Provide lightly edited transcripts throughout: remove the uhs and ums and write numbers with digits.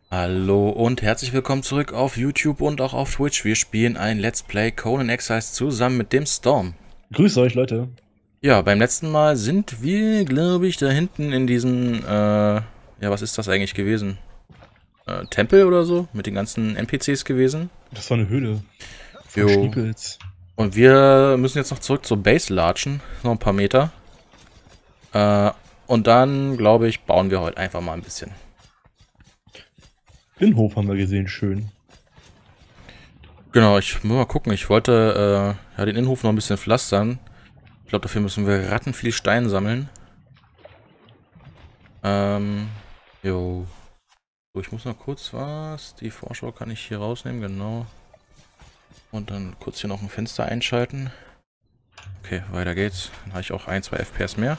Hallo und herzlich willkommen zurück auf YouTube und auch auf Twitch. Wir spielen ein Let's Play Conan Exiles zusammen mit dem Storm. Grüß euch, Leute. Ja, beim letzten Mal sind wir, glaube ich, da hinten in diesen, ja, was ist das eigentlich gewesen? Tempel oder so? Mit den ganzen NPCs gewesen. Das war eine Höhle. Voll Jo. Schniepels. Und wir müssen jetzt noch zurück zur Base latschen. Noch ein paar Meter. Und dann, glaube ich, bauen wir heute einfach mal ein bisschen. Innenhof haben wir gesehen, schön. Genau, ich muss mal gucken. Ich wollte ja, den Innenhof noch ein bisschen pflastern. Ich glaube, dafür müssen wir rattenviel Stein sammeln. Jo. So, ich muss noch kurz was. Die Vorschau kann ich hier rausnehmen, genau. Und dann kurz hier noch ein Fenster einschalten. Okay, weiter geht's. Dann habe ich auch 1, 2 FPS mehr.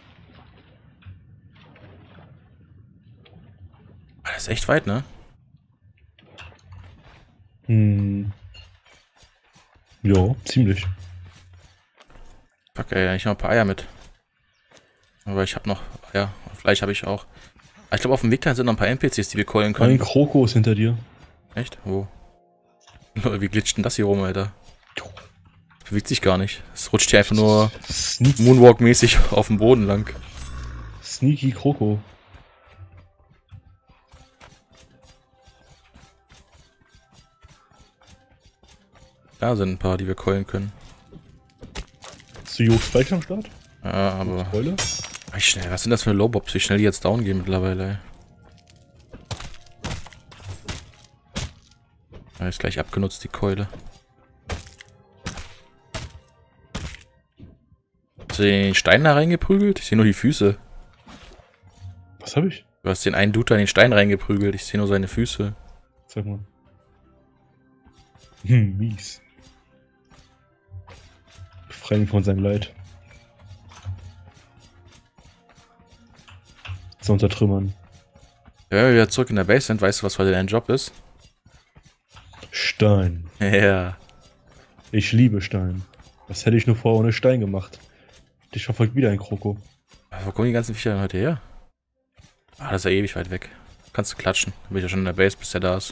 Ah, das ist echt weit, ne? Ja, ziemlich. Fuck, ey, ich noch ein paar Eier mit. Aber ich habe noch, ja, Fleisch habe ich auch. Aber ich glaube, auf dem Weg dahin sind noch ein paar NPCs, die wir callen Ein können. Kroko ist hinter dir. Echt? Wo? Wie glitscht denn das hier rum, Alter? Das bewegt sich gar nicht. Es rutscht hier einfach nur Moonwalk-mäßig auf dem Boden lang. Sneaky Kroko. Da sind ein paar, die wir callen können. Hast du Jobs Spike am Start? Ja, aber... Spoiler? Wie schnell, was sind das für Lowbobs? Wie schnell die jetzt down gehen mittlerweile, ey. Ja, ist gleich abgenutzt, die Keule. Hast du den Stein da reingeprügelt? Ich sehe nur die Füße. Was hab ich? Du hast den einen Dude da in den Stein reingeprügelt. Ich sehe nur seine Füße. Sag mal. Mies. Befreien ihn von seinem Leid. Zu untertrümmern. Ja, wenn wir wieder zurück in der Base sind, weißt du, was heute dein Job ist? Stein. Ja. Ich liebe Stein. Was hätte ich nur vorher ohne Stein gemacht? Dich verfolgt wieder ein Kroko. Wo kommen die ganzen Viecher denn heute her? Ah, das ist ja ewig weit weg. Kannst du klatschen. Dann bin ich ja schon in der Base, bis der da ist.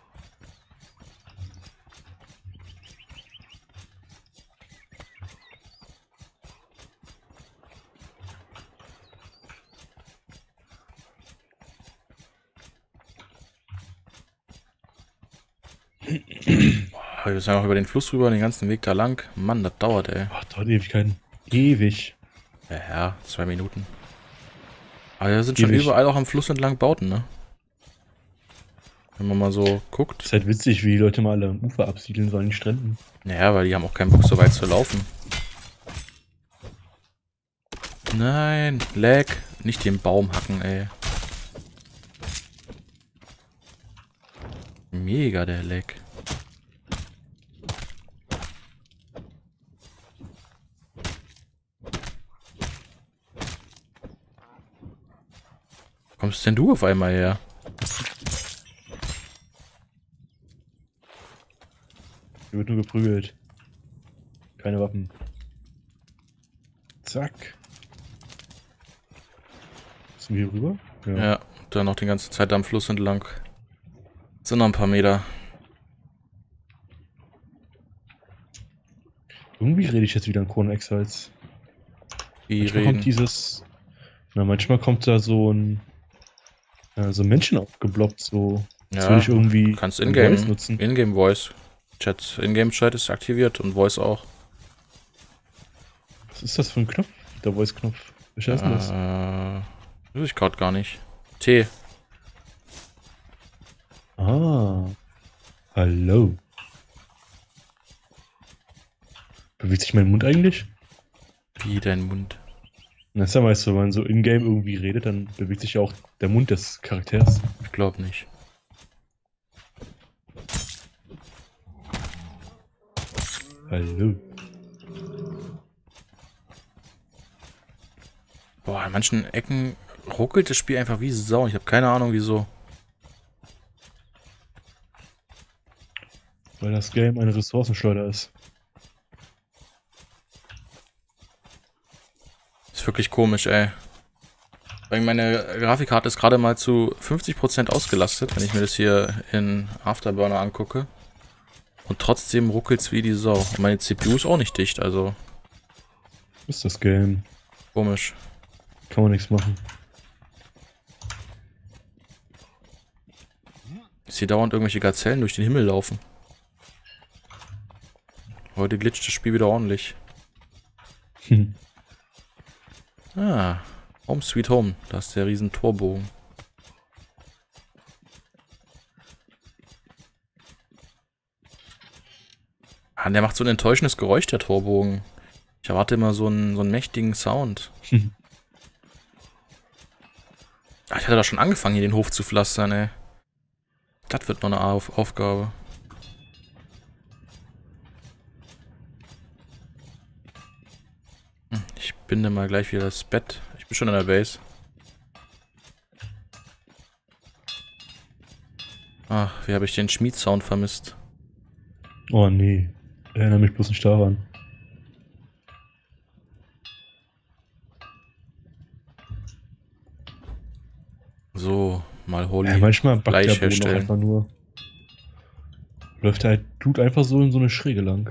Boah, wir sind ja noch über den Fluss rüber, den ganzen Weg da lang. Mann, das dauert, ey. Ach, dauert Ewigkeiten. Ewig. Ja, 2 Minuten. Aber da sind schon Ewig. überall auch am Fluss entlang Bauten, ne? Wenn man mal so guckt. Ist halt witzig, wie die Leute mal alle am Ufer absiedeln sollen, die Stränden. Naja, weil die haben auch keinen Bock, so weit zu laufen. Nein, Lag. Nicht den Baum hacken, ey. Mega der Lag. Wo kommst denn du auf einmal her? Hier wird nur geprügelt. Keine Waffen. Zack. Sind wir hier rüber? Ja, dann noch die ganze Zeit am Fluss entlang. Sind noch ein paar Meter. Irgendwie rede ich jetzt wieder an Conan Exiles. Die Manchmal kommt reden. dieses. Na, manchmal kommt da so ein. So Menschen aufgebloppt, so. Als Ja, würde ich irgendwie. kannst ein Voice Ingame. nutzen. Ingame Voice. Chat. Ingame Chat ist aktiviert und Voice auch. Was ist das für ein Knopf? Der Voice-Knopf. Welcher ist denn das? Weiß ich gerade gar nicht. T. Ah. Hallo. Bewegt sich mein Mund eigentlich? Wie dein Mund. Das ist ja meist so, wenn man so in-game irgendwie redet, dann bewegt sich ja auch der Mund des Charakters. Ich glaube nicht. Hallo. Boah, an manchen Ecken ruckelt das Spiel einfach wie Sau. Ich habe keine Ahnung wieso. Weil das Game eine Ressourcenschleuder ist. Ist wirklich komisch, ey. Weil meine Grafikkarte ist gerade mal zu 50% ausgelastet, wenn ich mir das hier in Afterburner angucke. Und trotzdem ruckelt's wie die Sau. Und meine CPU ist auch nicht dicht, also Ist das Game. komisch. Kann man nichts machen. Ich sehe dauernd irgendwelche Gazellen durch den Himmel laufen. Heute glitscht das Spiel wieder ordentlich. Ah, Home Sweet Home. Da ist der riesen Torbogen. Ah, der macht so ein enttäuschendes Geräusch, der Torbogen. Ich erwarte immer so einen mächtigen Sound. Ah, ich hatte da schon angefangen, hier den Hof zu pflastern, ey. Das wird noch eine Aufgabe. Ich binde mal gleich wieder das Bett. Ich bin schon in der Base. Ach, wie habe ich den Schmiedsound vermisst. Oh nee. Erinnere mich bloß nicht daran. So, mal Holy Ja, manchmal backt der Fleisch Boden auch herstellen. einfach nur. Läuft halt, tut einfach so in so eine Schräge lang.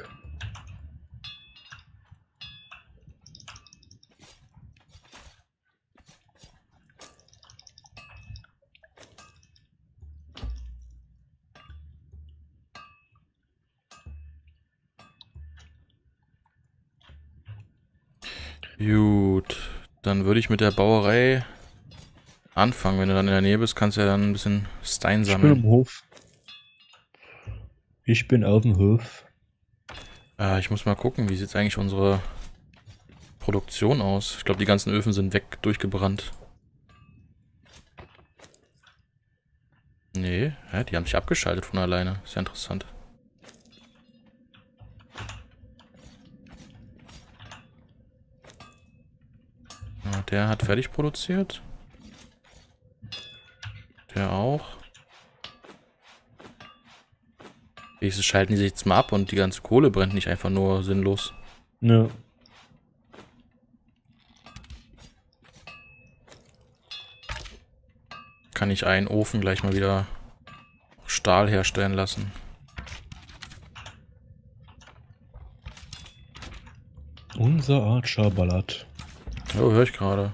Gut, dann würde ich mit der Bauerei anfangen. Wenn du dann in der Nähe bist, kannst du ja dann ein bisschen Stein Ich bin sammeln. im Hof. Ich bin auf dem Hof. Ich muss mal gucken, wie sieht eigentlich unsere Produktion aus? Ich glaube, die ganzen Öfen sind weg, durchgebrannt. Nee, die haben sich abgeschaltet von alleine. Ist ja interessant. Ja, der hat fertig produziert. Der auch. Wenigstens schalten die sich jetzt mal ab und die ganze Kohle brennt nicht einfach nur sinnlos. Ja. Kann ich einen Ofen gleich mal wieder Stahl herstellen lassen. Unser Archer ballert. Oh, höre ich gerade.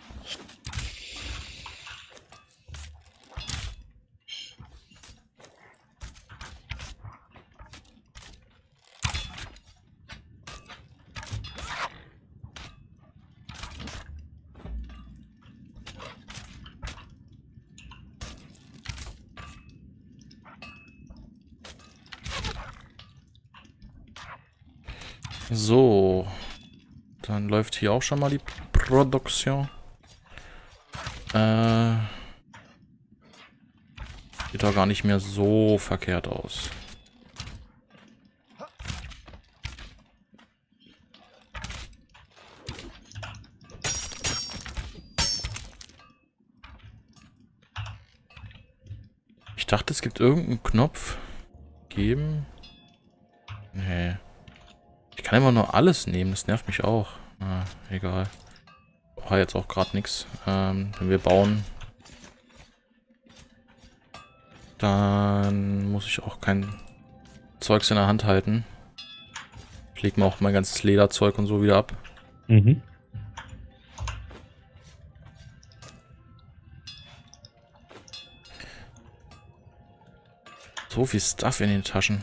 So. Dann läuft hier auch schon mal die Produktion. Sieht doch gar nicht mehr so verkehrt aus. Ich dachte, es gibt irgendeinen Knopf. Geben. Nee. Ich kann immer nur alles nehmen, das nervt mich auch. Ah, egal. Brauche jetzt auch gerade nichts. Wenn wir bauen, dann muss ich auch kein Zeugs in der Hand halten. Ich lege mir auch mein ganzes Lederzeug und so wieder ab. Mhm. So viel Stuff in den Taschen.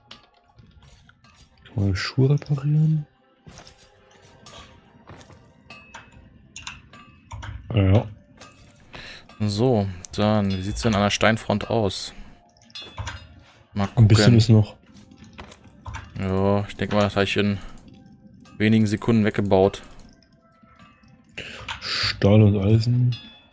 Mal Schuhe reparieren. Ja. So, dann, wie sieht es denn an der Steinfront aus? Mal gucken. Ein bisschen ist noch. Ja, ich denke mal, das habe ich in wenigen Sekunden weggebaut. Stahl und Eisen.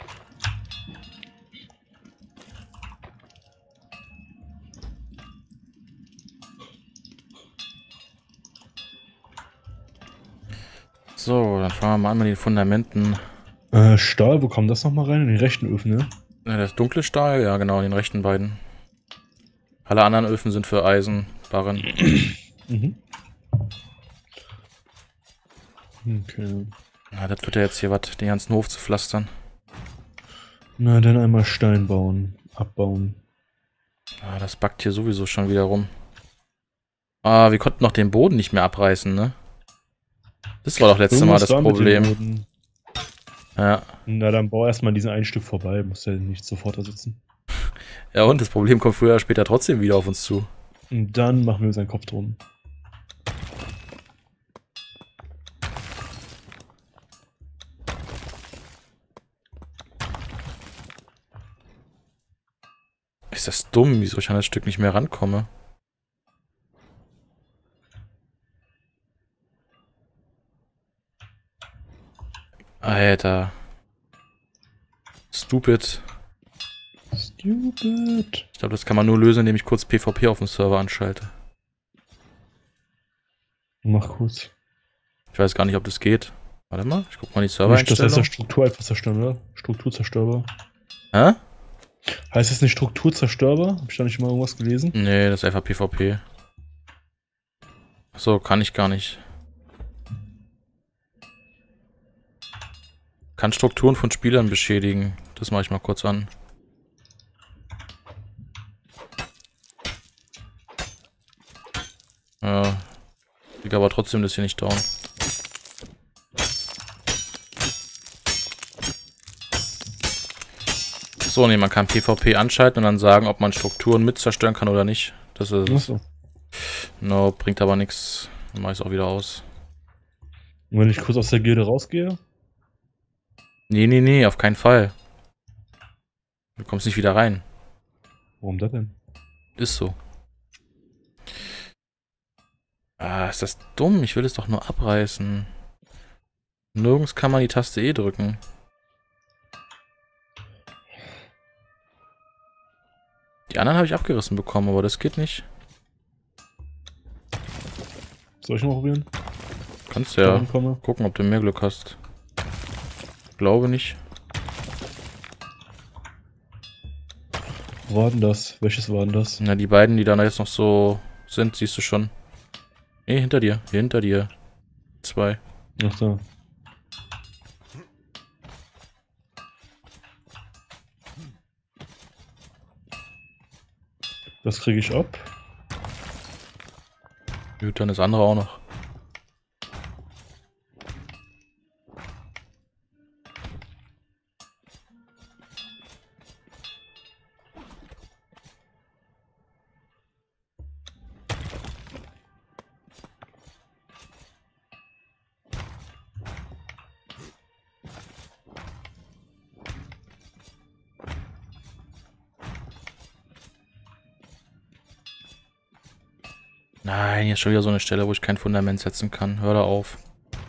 So, dann fangen wir mal an mit den Fundamenten. Stahl, wo kommt das nochmal rein? In den rechten Öfen, ne? Ja, das dunkle Stahl, ja genau, in den rechten beiden. Alle anderen Öfen sind für Eisen, Barren. Mhm. Okay. Ja, das wird ja jetzt hier was, den ganzen Hof zu pflastern. Na, dann einmal Stein bauen, abbauen. Ah, das backt hier sowieso schon wieder rum. Ah, wir konnten noch den Boden nicht mehr abreißen, ne? Das war doch letztes Mal Irgendwas das war mit dem Problem. Boden. Ja. Na, dann bau erstmal diesen ein Stück vorbei, muss ja nicht sofort ersetzen. Ja, und das Problem kommt früher oder später trotzdem wieder auf uns zu. Und dann machen wir uns einen Kopf drum. Ist das dumm, wieso ich an das Stück nicht mehr rankomme? Alter. Stupid. Stupid. Ich glaube, das kann man nur lösen, indem ich kurz PvP auf dem Server anschalte. Mach kurz. Ich weiß gar nicht, ob das geht. Warte mal, ich guck mal die Nicht, dass das der Servereinstellung. Struktur einfach zerstören, oder? Struktur zerstörbar. Hä? Heißt das nicht Struktur zerstörbar? Hab ich da nicht mal irgendwas gelesen? Nee, das ist einfach PvP. Achso, kann ich gar nicht. Kann Strukturen von Spielern beschädigen. Das mache ich mal kurz an. Ja. Krieg aber trotzdem das hier nicht down. So, nee, man kann PvP anschalten und dann sagen, ob man Strukturen mit zerstören kann oder nicht. Das ist es. Achso. No, bringt aber nichts. Dann mache ich es auch wieder aus. Und wenn ich kurz aus der Gilde rausgehe? Nee, nee, nee, auf keinen Fall. Du kommst nicht wieder rein. Warum das denn? Ist so. Ah, ist das dumm? Ich will es doch nur abreißen. Nirgends kann man die Taste E drücken. Die anderen habe ich abgerissen bekommen, aber das geht nicht. Soll ich mal probieren? Kannst ja Komme. gucken, ob du mehr Glück hast. Glaube nicht. Wo war denn das? Welches war denn das? Na, die beiden, die da jetzt noch so sind, siehst du schon. Nee, hinter dir. Hier hinter dir. 2. Ach da. Das kriege ich ab. Gut, dann das andere auch noch. Nein, hier ist schon wieder so eine Stelle, wo ich kein Fundament setzen kann. Hör da auf.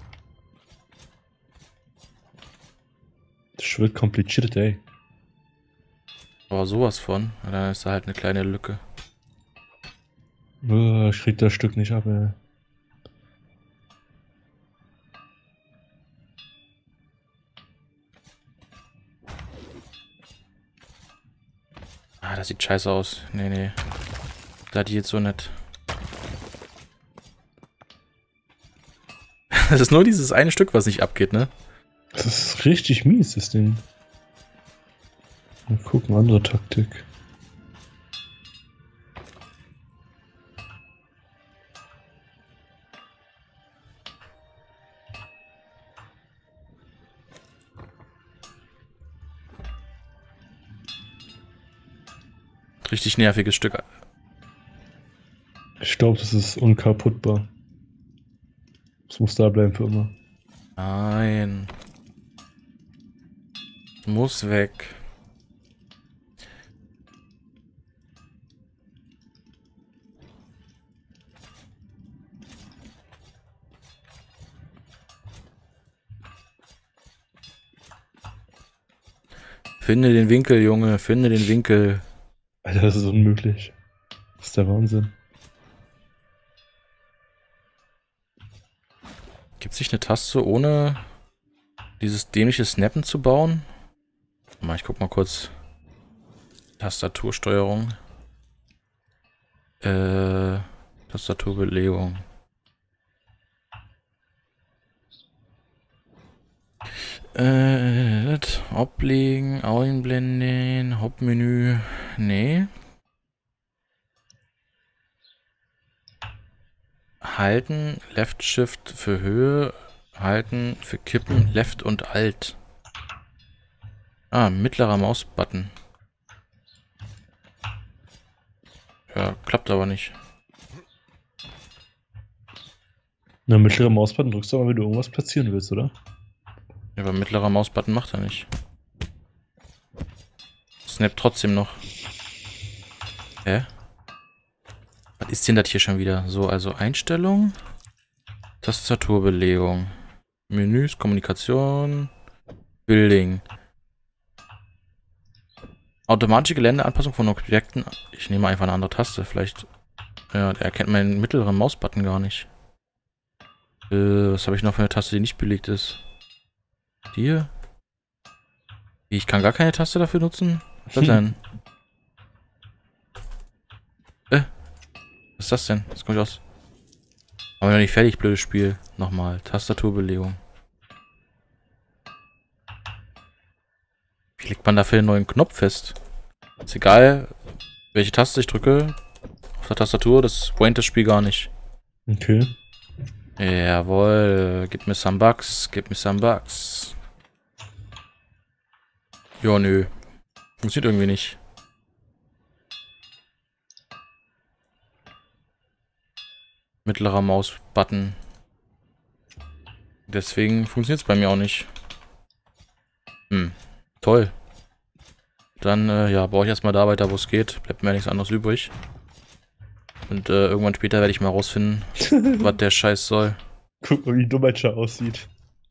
Das wird kompliziert, ey. Aber sowas von. Na, dann ist da halt eine kleine Lücke. Ich krieg das Stück nicht ab, ey. Ah, das sieht scheiße aus. Nee, nee. Da die jetzt so nett. Das ist nur dieses eine Stück, was nicht abgeht, ne? Das ist richtig mies, das Ding. Mal gucken, andere Taktik. Richtig nerviges Stück. Ich glaube, das ist unkaputtbar. Das muss da bleiben für immer. Nein. Muss weg. Finde den Winkel, Junge. Finde den Winkel. Alter, das ist unmöglich. Das ist der Wahnsinn. Gibt es nicht eine Taste, ohne dieses dämliche Snappen zu bauen? Mal, ich guck mal kurz. Tastatursteuerung. Tastaturbelegung. Ablegen, einblenden, Hauptmenü. Nee. Halten, Left Shift für Höhe, halten für Kippen, Left und Alt. Ah, mittlerer Mausbutton. Ja, klappt aber nicht. Na, mittlerer Mausbutton drückst du aber, wenn du irgendwas platzieren willst, oder? Ja, aber mittlerer Mausbutton macht er nicht. Snap trotzdem noch. Hä? Was ist denn das hier schon wieder? So, also Einstellung. Tastaturbelegung. Menüs, Kommunikation. Building. Automatische Geländeanpassung von Objekten. Ich nehme einfach eine andere Taste. Vielleicht. Ja, der erkennt meinen mittleren Mausbutton gar nicht. Was habe ich noch für eine Taste, die nicht belegt ist? Die hier? Ich kann gar keine Taste dafür nutzen? Was ist das denn? Was ist das denn? Das kommt aus. Aber noch nicht fertig, blödes Spiel. Nochmal. Tastaturbelegung. Wie legt man dafür einen neuen Knopf fest? Ist egal, welche Taste ich drücke. Auf der Tastatur, das pointet das Spiel gar nicht. Okay. Jawohl. Gib mir some bugs. Gib mir some bugs. Ja, nö. Funktioniert irgendwie nicht. Mittlerer Mausbutton. Deswegen funktioniert es bei mir auch nicht. Toll. Dann, ja, baue ich erstmal da weiter, wo es geht. Bleibt mir nichts anderes übrig. Und irgendwann später werde ich mal rausfinden, was der Scheiß soll. Guck mal, wie dumm ein Char aussieht.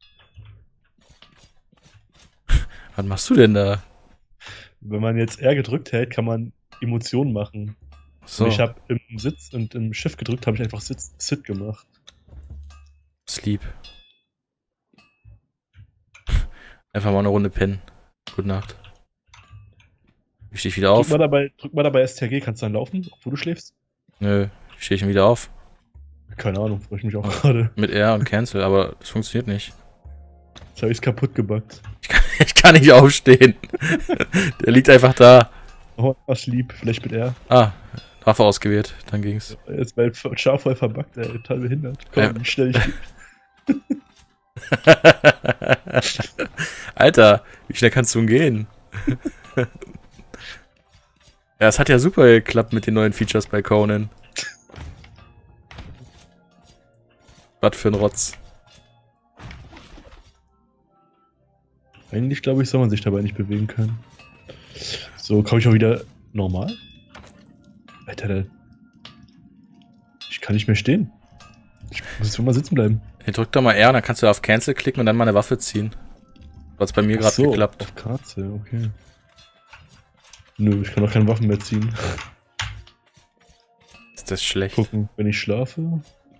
Was machst du denn da? Wenn man jetzt R gedrückt hält, kann man Emotionen machen. So. Und ich habe im Sitz und im Shift gedrückt, habe ich einfach Sit gemacht. Sleep. Einfach mal eine Runde pennen. Gute Nacht. Ich stehe wieder auf. Drück mal dabei STRG, kannst du dann laufen, obwohl du schläfst? Nö, ich stehe schon wieder auf. Keine Ahnung, freue ich mich auch gerade. Mit R und Cancel, aber das funktioniert nicht. Jetzt habe ich es kaputt gebackt. Ich kann nicht aufstehen. Der liegt einfach da. Oh, was lieb, vielleicht mit R. Ah, Waffe ausgewählt, dann ging's. Jetzt bei Char voll verbuggt, ey, total behindert. Komm, wie schnell ich. Alter, wie schnell kannst du denn gehen? Ja, es hat ja super geklappt mit den neuen Features bei Conan. Was für ein Rotz. Eigentlich glaube ich, soll man sich dabei nicht bewegen können. So, komme ich auch wieder normal? Alter, ich kann nicht mehr stehen. Ich muss jetzt mal sitzen bleiben. Hier, drück doch mal R, dann kannst du auf Cancel klicken und dann mal eine Waffe ziehen. Hat's bei mir gerade geklappt. Auf Karte, okay. Nö, ich kann auch keine Waffen mehr ziehen. Ist das schlecht? Gucken, wenn ich schlafe. Und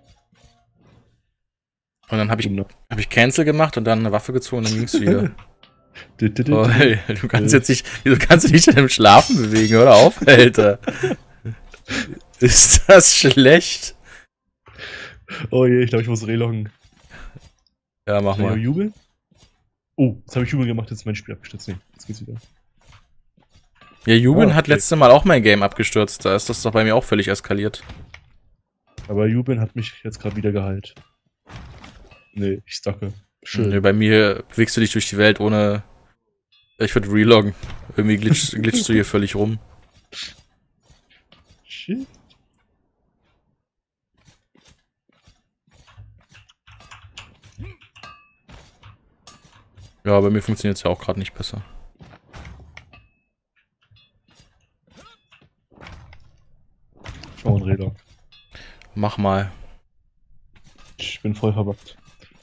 dann habe ich Cancel gemacht und dann eine Waffe gezogen und dann ging's wieder. Oh, hey, du kannst jetzt nicht, wieso kannst du dich denn im Schlafen bewegen? Hör auf, Alter. Ist das schlecht? Oh je, ich glaube, ich muss reloggen. Ja, mach mal. Jubel? Oh, jetzt habe ich Jubel gemacht, jetzt ist mein Spiel abgestürzt. Nee, jetzt geht's wieder. Ja, Jubeln hat letztes Mal auch mein Game abgestürzt. Da ist das doch bei mir auch völlig eskaliert. Aber Jubeln hat mich jetzt gerade wieder geheilt. Nee, ich stacke. Schön. Nee, bei mir bewegst du dich durch die Welt ohne... Ich würde reloggen. Irgendwie glitschst du hier völlig rum. Shit. Ja, bei mir funktioniert es ja auch gerade nicht besser. Schau mal, Relog. Mach mal. Ich bin voll verbuggt.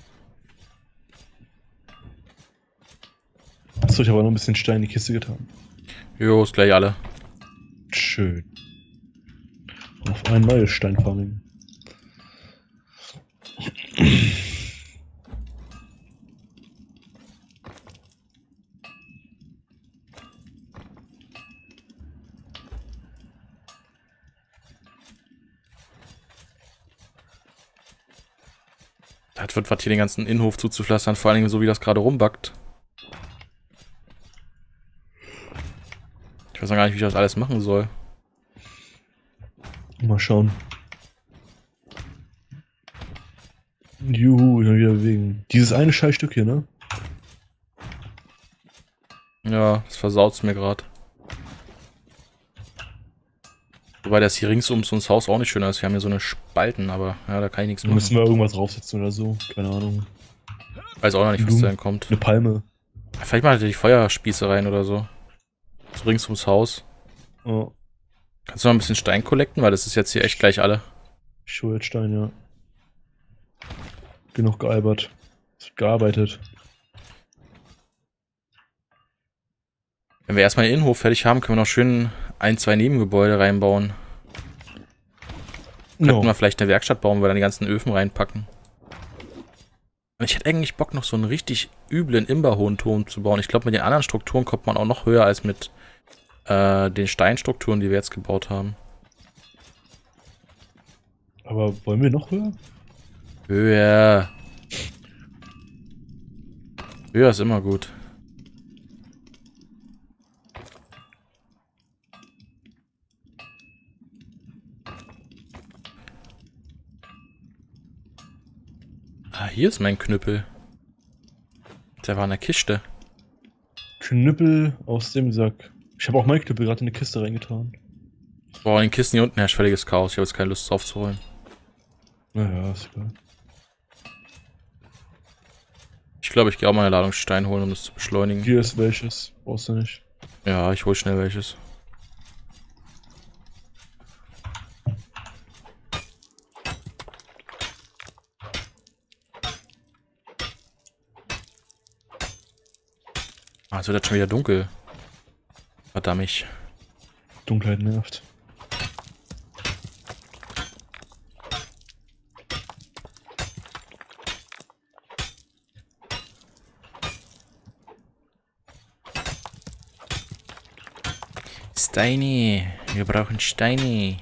Achso, ich habe aber noch ein bisschen Stein in die Kiste getan. Jo, ist gleich alle. Schön. Auf ein neues Steinfarming. Das wird was hier den ganzen Innenhof zuzupflastern, vor allem so wie das gerade rumbackt. weiß noch gar nicht, wie ich das alles machen soll. Mal schauen. Juhu, ich kann wieder bewegen. Dieses eine Scheißstück hier, ne? Ja, das versaut's mir gerade. Wobei das hier rings ums Haus auch nicht schön ist. Wir haben hier so eine Spalten, aber ja, da kann ich nichts Da machen. müssen wir irgendwas draufsetzen oder so. Keine Ahnung. Weiß auch noch nicht, was da kommt. Eine Palme. Vielleicht mal die Feuerspieße rein oder so. So rings ums Haus. Oh. Kannst du noch ein bisschen Stein collecten? Weil das ist jetzt hier echt gleich alle. Ich hole jetzt Stein, ja. Genug gealbert. Gearbeitet. Wenn wir erstmal den Innenhof fertig haben, können wir noch schön 1, 2 Nebengebäude reinbauen. Könnten wir vielleicht eine Werkstatt bauen, wo wir dann die ganzen Öfen reinpacken. Und ich hätte eigentlich Bock, noch so einen richtig üblen imberhohen Turm zu bauen. Ich glaube, mit den anderen Strukturen kommt man auch noch höher als mit den Steinstrukturen, die wir jetzt gebaut haben. Aber wollen wir noch höher? Höher. Höher ist immer gut. Ah, hier ist mein Knüppel. Der war in der Kiste. Knüppel aus dem Sack. Ich habe auch meinen Knüppel gerade in eine Kiste reingetan. Boah, in den Kisten hier unten herrscht völliges Chaos. Ich habe jetzt keine Lust drauf zu holen. Naja, ist egal. Ich glaube, ich gehe auch mal eine Ladung Stein holen, um das zu beschleunigen. Hier ist welches. Brauchst du nicht. Ja, ich hole schnell welches. Ah, es wird jetzt schon wieder dunkel. Verdammt. Dunkelheit nervt. Steine. Wir brauchen Steine.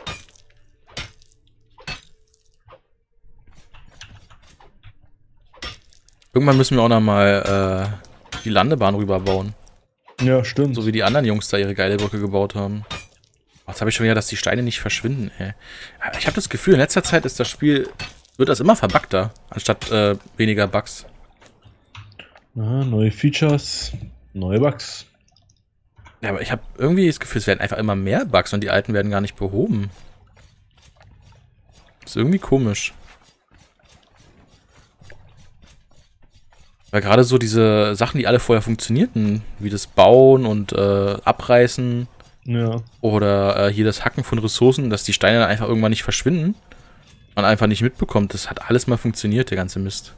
Irgendwann müssen wir auch noch mal die Landebahn rüberbauen. Ja, stimmt. So wie die anderen Jungs da ihre geile Brücke gebaut haben. Oh, jetzt habe ich schon wieder, dass die Steine nicht verschwinden, ey. Ich habe das Gefühl, in letzter Zeit ist das Spiel, wird das immer verbuggter, anstatt weniger Bugs. Na, neue Features, neue Bugs. Ja, aber ich habe irgendwie das Gefühl, es werden einfach immer mehr Bugs und die alten werden gar nicht behoben. Das ist irgendwie komisch. Weil gerade so diese Sachen, die alle vorher funktionierten, wie das Bauen und Abreißen, ja, oder hier das Hacken von Ressourcen, dass die Steine dann einfach irgendwann nicht verschwinden, man einfach nicht mitbekommt, das hat alles mal funktioniert, der ganze Mist.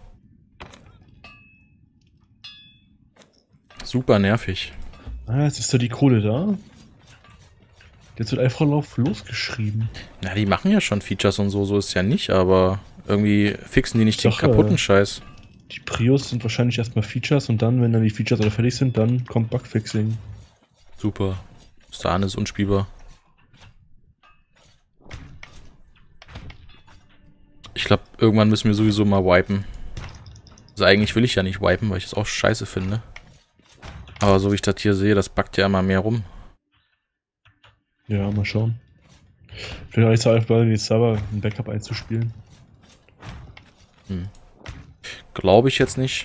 Super nervig. Ah, jetzt ist da die Kohle da. Jetzt wird einfach drauf losgeschrieben. Na, die machen ja schon Features und so, so ist es ja nicht, aber irgendwie fixen die nicht den kaputten Scheiß. Die Prios sind wahrscheinlich erstmal Features und dann, wenn dann die Features alle fertig sind, dann kommt Bugfixing. Super. Bis dahin ist unspielbar. Ich glaube, irgendwann müssen wir sowieso mal wipen. Also eigentlich will ich ja nicht wipen, weil ich es auch scheiße finde. Aber so wie ich das hier sehe, das buggt ja immer mehr rum. Ja, mal schauen. Vielleicht reicht es einfach bei den Server ein Backup einzuspielen. Glaube ich jetzt nicht.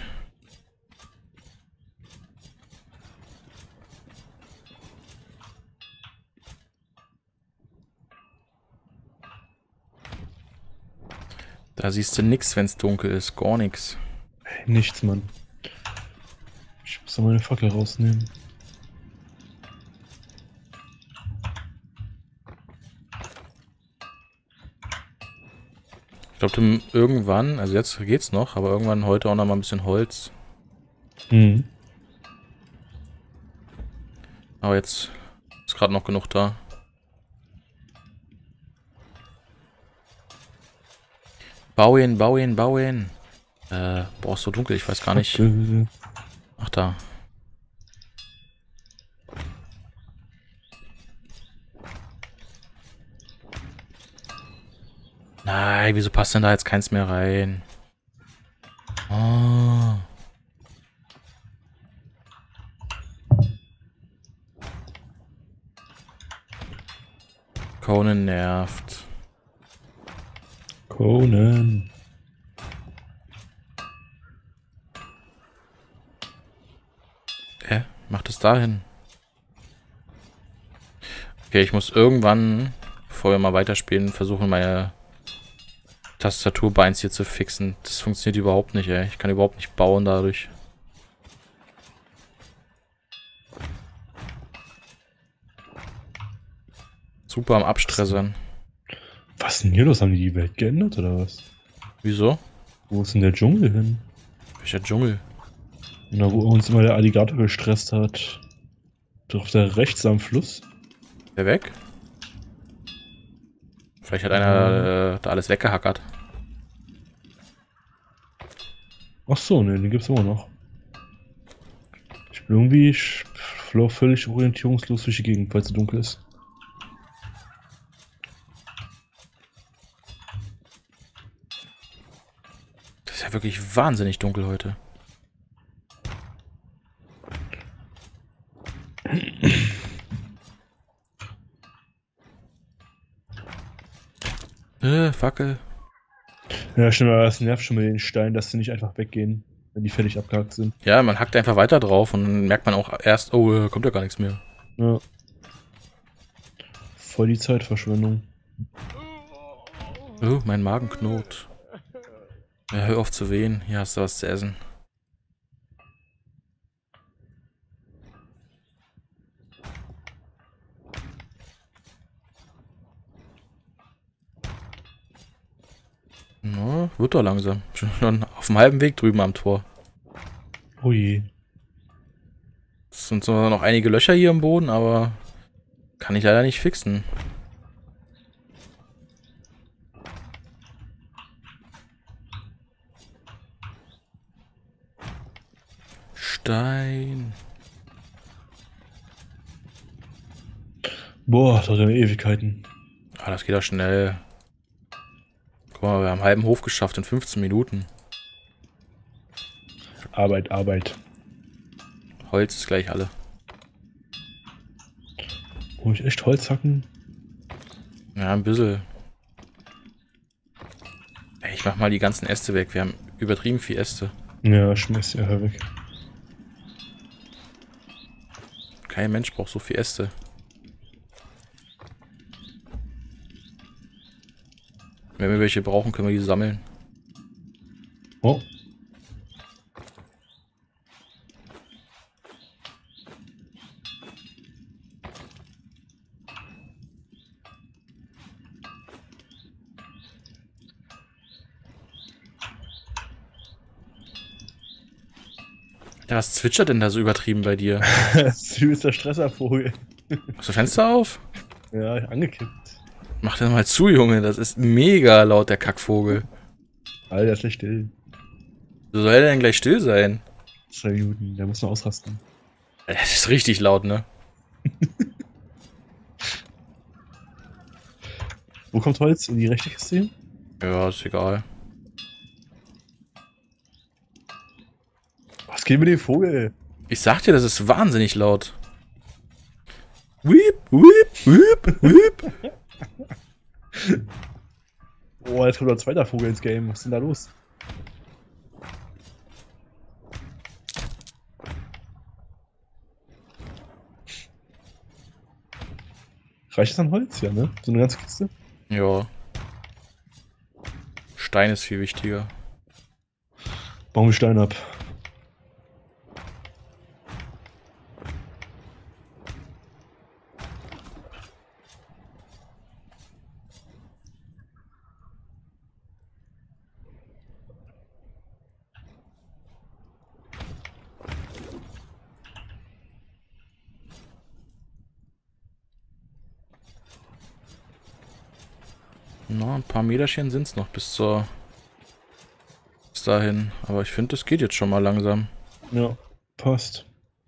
Da siehst du nix, wenn es dunkel ist. Gar nichts. Hey, nichts, Mann. Ich muss da meine Fackel rausnehmen. Ich glaube, irgendwann, also jetzt geht's noch, aber irgendwann heute auch noch mal ein bisschen Holz. Mhm. Aber jetzt ist gerade noch genug da. Bauen, bauen, bauen. Boah, ist so dunkel, ich weiß gar nicht. Ach, da. Nein, wieso passt denn da jetzt keins mehr rein? Oh. Conan nervt. Conan. Macht es dahin. Okay, ich muss irgendwann, bevor wir mal weiterspielen, versuchen, meine Tastaturbeins hier zu fixen. Das funktioniert überhaupt nicht, ey. Ich kann überhaupt nicht bauen dadurch. Super am Abstressern. Was ist denn hier los? Haben die Welt geändert oder was? Wieso? Wo ist denn der Dschungel hin? Welcher Dschungel? Na, wo uns immer der Alligator gestresst hat. Doch da rechts am Fluss. Der weg? Vielleicht hat einer da alles weggehackert. Ach so, ne, den gibt's immer noch. Ich bin irgendwie völlig orientierungslos durch die Gegend, weil es so dunkel ist. Das ist ja wirklich wahnsinnig dunkel heute. Fackel. Ja, stimmt, aber das nervt schon mit den Steinen, dass sie nicht einfach weggehen, wenn die fertig abgehakt sind. Ja, man hackt einfach weiter drauf und dann merkt man auch erst, oh, kommt ja gar nichts mehr. Ja. Voll die Zeitverschwendung. Oh, mein Magen knurrt. Ja, hör auf zu wehen, hier hast du was zu essen. No, wird doch langsam. Schon auf dem halben Weg drüben am Tor. Oh je. Es sind zwar noch einige Löcher hier im Boden, aber kann ich leider nicht fixen. Stein. Boah, das sind Ewigkeiten. Ah, das geht doch schnell. Guck mal, wir haben einen halben Hof geschafft in 15 Minuten. Arbeit, Arbeit. Holz ist gleich alle. Muss ich echt Holz hacken? Ja, ein bisschen. Ey, ich mach mal die ganzen Äste weg. Wir haben übertrieben viel Äste. Ja, schmeiß die einfach weg. Kein Mensch braucht so viel Äste. Wenn wir welche brauchen, können wir die sammeln. Oh. Ja, was zwitschert denn da so übertrieben bei dir? Süßer Stresservogel. Hast du Fenster auf? Ja, angekippt. Mach das mal zu, Junge. Das ist mega laut, der Kackvogel. Alter, ist nicht still. So soll er denn gleich still sein? 2 Minuten, der muss noch ausrasten. Das ist richtig laut, ne? Wo kommt Holz? In die rechte Kiste hin? Ja, ist egal. Was geht mit dem Vogel? Ich sag dir, das ist wahnsinnig laut. Weep, weep, weep, weep. Oh, jetzt kommt noch ein zweiter Vogel ins Game. Was ist denn da los? Reicht das an Holz? Ja, ne? So eine ganze Kiste? Ja. Stein ist viel wichtiger. Bauen wir Stein ab. Na, ein paar Meterchen sind es noch bis dahin. Aber ich finde, das geht jetzt schon mal langsam. Ja, passt.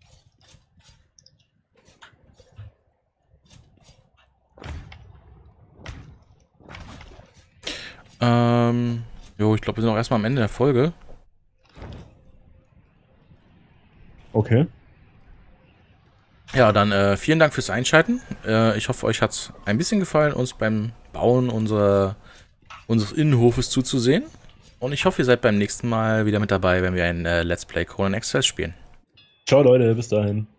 Jo, ich glaube, wir sind auch erstmal am Ende der Folge. Okay. Ja, dann vielen Dank fürs Einschalten. Ich hoffe, euch hat es ein bisschen gefallen, uns beim Bauen unseres Innenhofes zuzusehen. Und ich hoffe, ihr seid beim nächsten Mal wieder mit dabei, wenn wir ein Let's Play Conan Exiles spielen. Ciao Leute, bis dahin.